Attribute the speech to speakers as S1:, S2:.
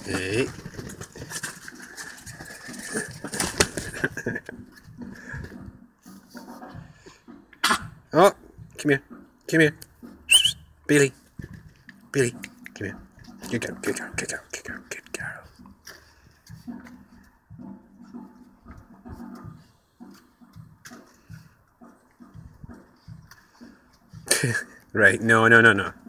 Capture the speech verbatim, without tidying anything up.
S1: Hey. Oh, come here. Come here. Billy. Billy, come here. Good girl, good girl, good girl, good girl, good girl. Right, no, no, no, no.